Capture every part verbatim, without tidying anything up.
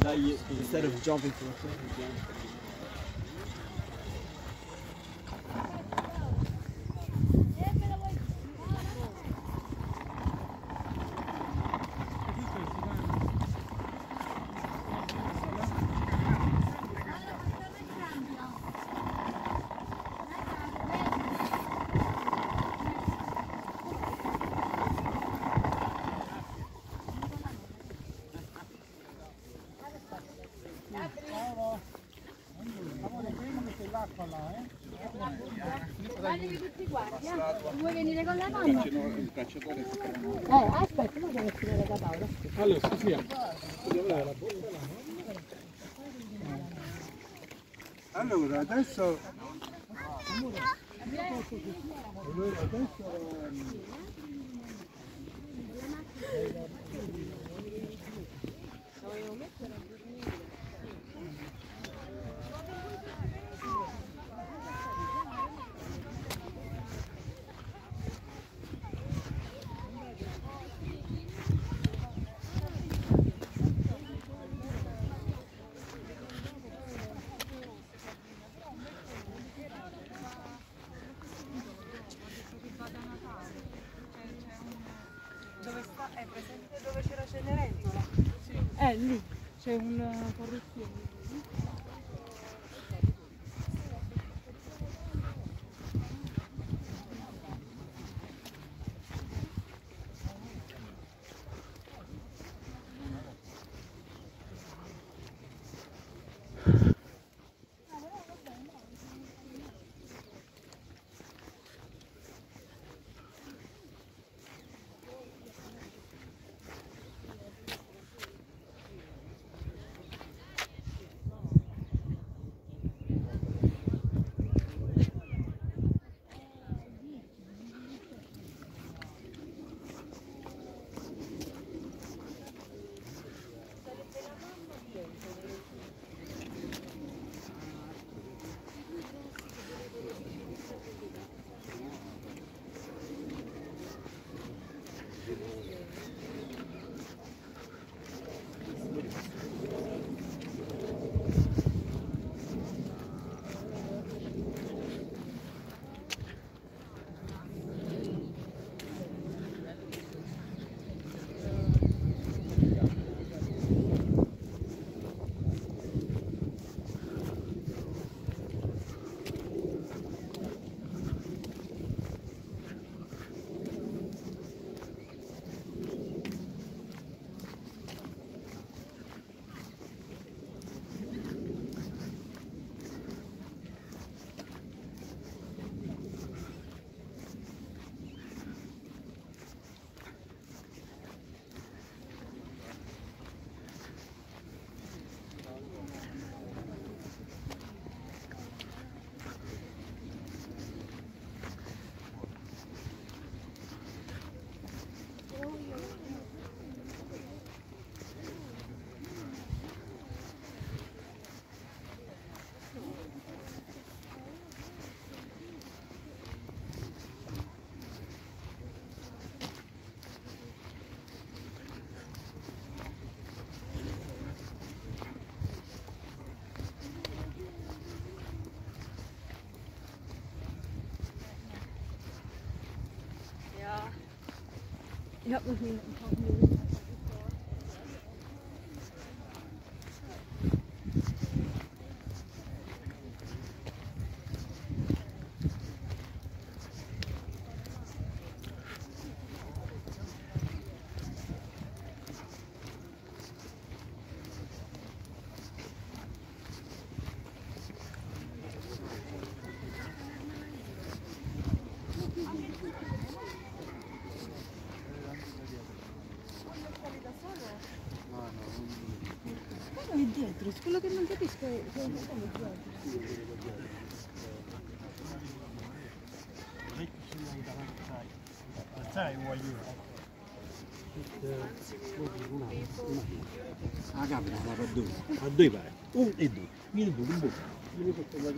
Dai, instead of jumping to the front, you jump. Guardatevi tutti quanti, eh? Vuoi venire con la mamma? Eh, aspetta, ma devo scrivere da Paolo. Allora, sì, sì. Allora, adesso... Allora, adesso... Dove sta? È presente dove c'era Cenerentola? Sì. Eh, lì c'è un corruzione. Ich habe noch nie einen Tag mehr. Lì dietro, quello che non capisco è che non è Sai, voglio. Ah, capita, ma per due. A due pare. Un e due. Vieni tu, un po'. Vieni sotto la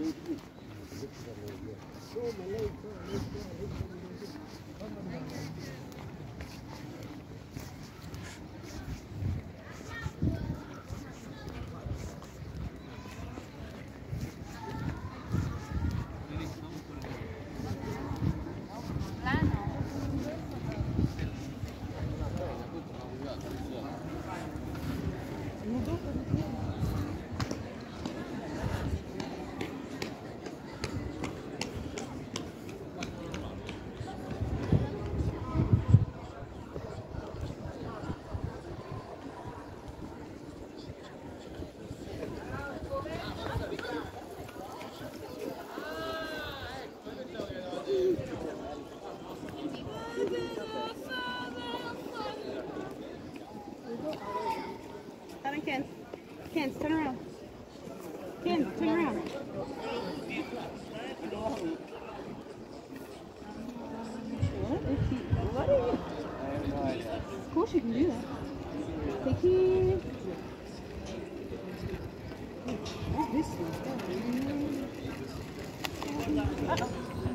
on, Ken. Ken, turn around. Ken, turn around. What is he? What is it? Of course you can do that. Take it. What's this one? Uh-oh.